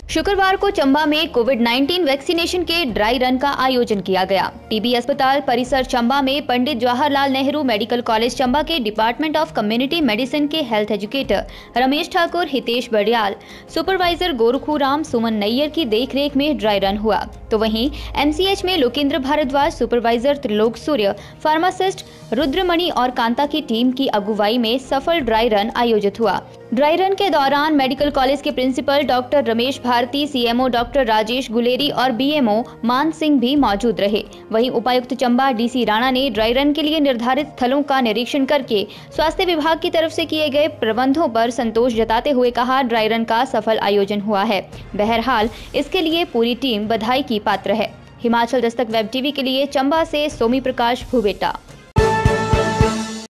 शुक्रवार को चंबा में कोविड-19 वैक्सीनेशन के ड्राई रन का आयोजन किया गया। टीबी अस्पताल परिसर चंबा में पंडित जवाहरलाल नेहरू मेडिकल कॉलेज चंबा के डिपार्टमेंट ऑफ कम्युनिटी मेडिसिन के health educator Ramesh Thakur, Hitesh Badiyal, supervisor Gorkhuram, Suman Nayyar की देखरेख में ड्राई रन हुआ। तो वहीं एमसीएच में लोकेंद्र भारद्वाज, सुपरवाइजर त्रिलोक सूर्य, फार्मासिस्ट रुद्रमणि और कांता की टीम की अगुवाई में सफल ड्राई रन आयोजित हुआ। ड्राई रन के दौरान मेडिकल कॉलेज के principal doctor Ramesh Bharti, CMO doctor Rajesh Guleri और बीएमओ मान सिंह भी मौजूद रहे। वहीं उपायुक्त चंबा डीसी राणा ने ड्राई रन के लिए निर्धारित स्थलों का निरीक्षण करके स्वास्थ्य विभाग की तरफ से किए गए प्रबंधों पर संतोष जताते हुए कहा, ड्राई रन का सफल आयोजन हुआ है। बहरहाल इसके लिए पूरी टीम बधाई की पात्र है। हिमाचल दस्तक वेब टीवी के लिए चंबा से सोमी प्रकाश भुवेटा।